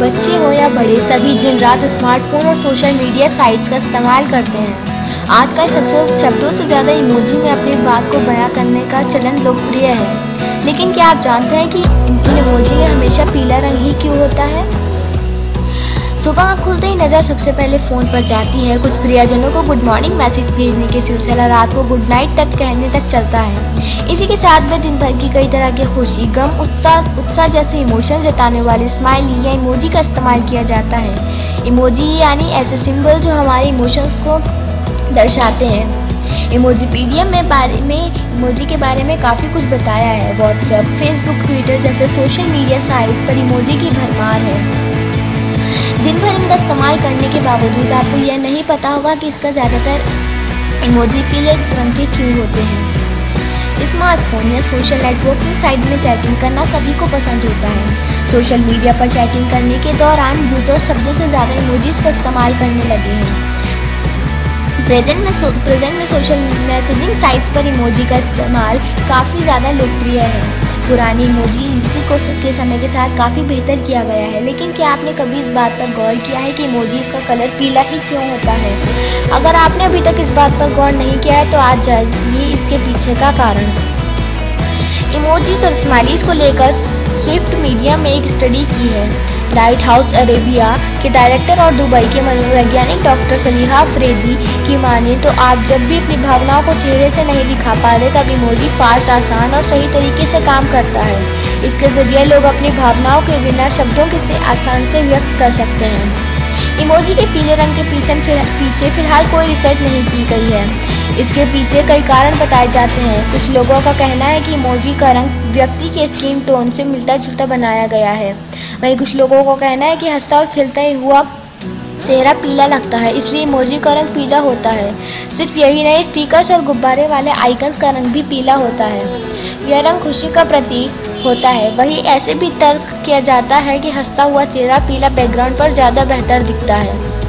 बच्चे हो या बड़े, सभी दिन रात स्मार्टफोन और सोशल मीडिया साइट्स का इस्तेमाल करते हैं। आजकल शब्दों से ज़्यादा इमोजी में अपनी बात को बयां करने का चलन लोकप्रिय है। लेकिन क्या आप जानते हैं कि इन इमोजी में हमेशा पीला रंग ही क्यों होता है? सुबह आँख खुलते ही नज़र सबसे पहले फ़ोन पर जाती है। कुछ प्रियजनों को गुड मॉर्निंग मैसेज भेजने के सिलसिला रात को गुड नाइट तक कहने तक चलता है। इसी के साथ में दिन भर की कई तरह के खुशी, गम, उत्साह जैसे इमोशन जताने वाले स्माइली या इमोजी का इस्तेमाल किया जाता है। इमोजी यानी ऐसे सिंबल जो हमारे इमोशंस को दर्शाते हैं। इमोजीपीडिया में इमोजी के बारे में काफ़ी कुछ बताया है। व्हाट्सएप, फेसबुक, ट्विटर जैसे सोशल मीडिया साइट्स पर इमोजी की भरमार है। दिन भर इनका इस्तेमाल करने के बावजूद आपको यह नहीं पता होगा कि इसका ज़्यादातर इमोजी पीले रंग के क्यों होते हैं। स्मार्टफोन या सोशल नेटवर्किंग साइट में चैटिंग करना सभी को पसंद होता है। सोशल मीडिया पर चैटिंग करने के दौरान यूजर्स शब्दों से ज़्यादा इमोजीज का इस्तेमाल करने लगे हैं। प्रेजेंट में सोशल मैसेजिंग साइट्स पर इमोजी का इस्तेमाल काफ़ी ज़्यादा लोकप्रिय है। पुरानी इमोजी इसी के समय के साथ काफ़ी बेहतर किया गया है। लेकिन क्या आपने कभी इस बात पर गौर किया है कि इमोजीज का कलर पीला ही क्यों होता है? अगर आपने अभी तक इस बात पर गौर नहीं किया है तो आज जानिए इसके पीछे का कारण। इमोजीज और स्माइलीज को लेकर स्विफ्ट मीडिया में एक स्टडी की है। लाइट हाउस अरेबिया के डायरेक्टर और दुबई के मनोवैज्ञानिक डॉक्टर सलीहा अफरीदी की माने तो आप जब भी अपनी भावनाओं को चेहरे से नहीं दिखा पाते तब इमोजी फास्ट, आसान और सही तरीके से काम करता है। इसके ज़रिए लोग अपनी भावनाओं के बिना शब्दों के से आसान से व्यक्त कर सकते हैं। इमोजी के पीले रंग के पीछे फिलहाल कोई रिसर्च नहीं की गई है। इसके पीछे कई कारण बताए जाते हैं। कुछ लोगों का कहना है कि इमोजी का रंग व्यक्ति के स्किन टोन से मिलता जुलता बनाया गया है। वहीं कुछ लोगों का कहना है कि हंसता और खिलता हुआ चेहरा पीला लगता है, इसलिए इमोजी का रंग पीला होता है। सिर्फ यही नहीं, स्टिकर्स और गुब्बारे वाले आइकन्स का रंग भी पीला होता है। यह रंग खुशी का प्रतीक होता है। वहीं ऐसे भी तर्क किया जाता है कि हंसता हुआ चेहरा पीला बैकग्राउंड पर ज़्यादा बेहतर दिखता है।